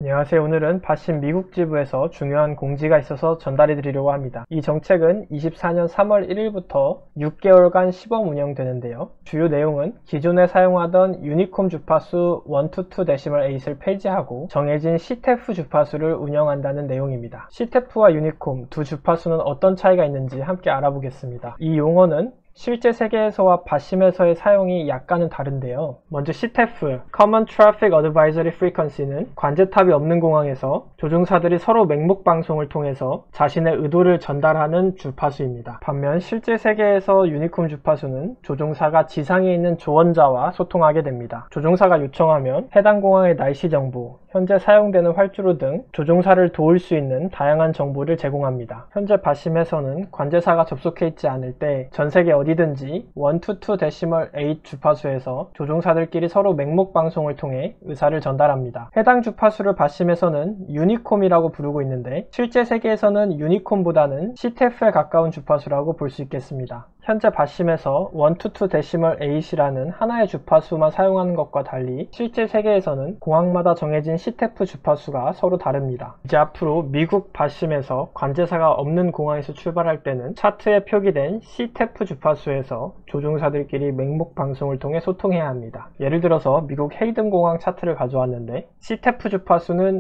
안녕하세요. 오늘은 바심 미국 지부에서 중요한 공지가 있어서 전달해 드리려고 합니다. 이 정책은 24년 3월 1일부터 6개월간 시범 운영되는데요. 주요 내용은 기존에 사용하던 유니콤 주파수 122.8을 폐지하고 정해진 CTEF 주파수를 운영한다는 내용입니다. CTEF와 유니콤 두 주파수는 어떤 차이가 있는지 함께 알아보겠습니다. 이 용어는 실제 세계에서와 바심에서의 사용이 약간은 다른데요. 먼저 CTEF, Common Traffic Advisory Frequency는 관제탑이 없는 공항에서 조종사들이 서로 맹목 방송을 통해서 자신의 의도를 전달하는 주파수입니다. 반면 실제 세계에서 유니콤 주파수는 조종사가 지상에 있는 조언자와 소통하게 됩니다. 조종사가 요청하면 해당 공항의 날씨 정보, 현재 사용되는 활주로 등 조종사를 도울 수 있는 다양한 정보를 제공합니다. 현재 바심에서는 관제사가 접속해 있지 않을 때 전 세계 어디든지 122.8 주파수에서 조종사들끼리 서로 맹목 방송을 통해 의사를 전달합니다. 해당 주파수를 바심에서는 유니콤이라고 부르고 있는데 실제 세계에서는 유니콤보다는 CTEF에 가까운 주파수라고 볼 수 있겠습니다. 현재 바심에서 122.8이라는 하나의 주파수만 사용하는 것과 달리 실제 세계에서는 공항마다 정해진 CTEF 주파수가 서로 다릅니다. 이제 앞으로 미국 바심에서 관제사가 없는 공항에서 출발할 때는 차트에 표기된 CTEF 주파수에서 조종사들끼리 맹목 방송을 통해 소통해야 합니다. 예를 들어서 미국 헤이든 공항 차트를 가져왔는데 CTEF 주파수는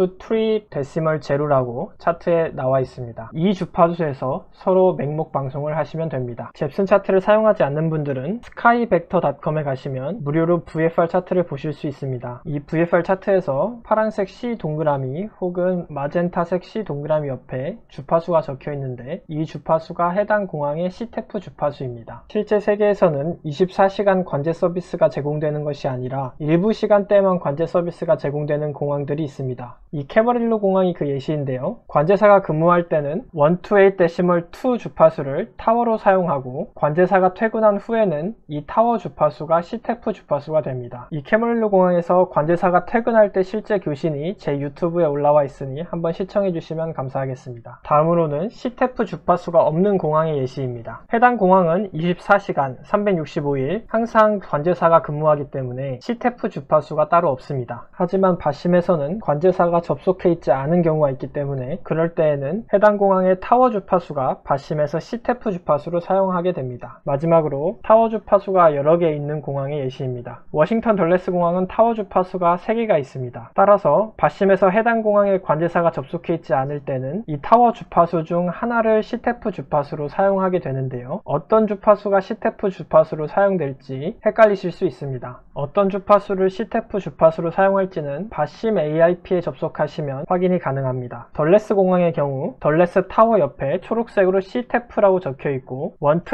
123.0라고 차트에 나와 있습니다. 이 주파수에서 서로 맹목 방송을 하시면 됩니다. 잽슨 차트를 사용하지 않는 분들은 skyvector.com에 가시면 무료로 VFR 차트를 보실 수 있습니다. 이 VFR 차트에서 파란색 C 동그라미 혹은 마젠타색 C 동그라미 옆에 주파수가 적혀 있는데 이 주파수가 해당 공항의 CTEF 주파수입니다. 실제 세계에서는 24시간 관제 서비스가 제공되는 것이 아니라 일부 시간대에만 관제 서비스가 제공되는 공항들이 있습니다. 이 캐머릴로 공항이 그 예시인데요. 관제사가 근무할 때는 128.2 주파수를 타워로 사용하고 관제사가 퇴근한 후에는 이 타워 주파수가 CTEF 주파수가 됩니다. 이 캐머릴로 공항에서 관제사가 퇴근할 때 실제 교신이 제 유튜브에 올라와 있으니 한번 시청해 주시면 감사하겠습니다. 다음으로는 CTEF 주파수가 없는 공항의 예시입니다. 해당 공항은 24시간 365일 항상 관제사가 근무하기 때문에 CTEF 주파수가 따로 없습니다. 하지만 바심에서는 관제사가 접속해 있지 않은 경우가 있기 때문에 그럴 때에는 해당 공항의 타워 주파수가 바심에서 CTEF 주파수로 사용하게 됩니다. 마지막으로 타워 주파수가 여러 개 있는 공항의 예시입니다. 워싱턴 덜레스 공항은 타워 주파수가 3개가 있습니다. 따라서 바심에서 해당 공항의 관제사가 접속해 있지 않을 때는 이 타워 주파수 중 하나를 CTEF 주파수로 사용하게 되는데요. 어떤 주파수가 CTEF 주파수로 사용될지 헷갈리실 수 있습니다. 어떤 주파수를 CTEF 주파수로 사용할지는 바심 AIP에 접속하시면 확인이 가능합니다. 덜레스 공항의 경우 덜레스 타워 옆에 초록색으로 CTEF라고 적혀 있고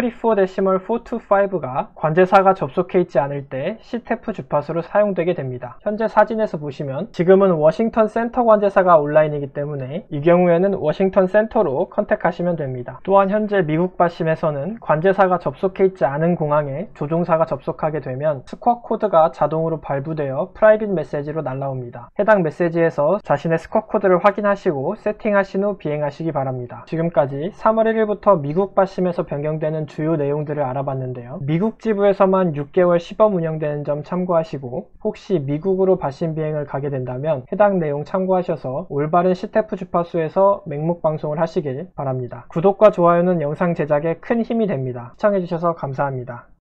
134.425가 관제사가 접속해 있지 않을 때 CTEF 주파수로 사용되게 됩니다. 현재 사진에서 보시면 지금은 워싱턴 센터 관제사가 온라인이기 때문에 이 경우에는 워싱턴 센터로 컨택하시면 됩니다. 또한 현재 미국 바심에서는 관제사가 접속해 있지 않은 공항에 조종사가 접속하게 되면 스쿼어 코드가 자동으로 발부되어 프라이빗 메시지로 날라옵니다. 해당 메시지에서 자신의 스쿼어 코드를 확인하시고 세팅하신 후 비행하시기 바랍니다. 지금까지 3월 1일부터 미국 바심에서 변경되는 주요 내용들을 알아봤는데요. 미국 지부에서만 6개월 시범 운영되는 점 참고하시고 혹시 미국으로 바심 비행을 가게 된다면 해당 내용 참고하셔서 올바른 CTEF 주파수에서 맹목 방송을 하시길 바랍니다. 구독과 좋아요는 영상 제작에 큰 힘이 됩니다. 시청해주셔서 감사합니다.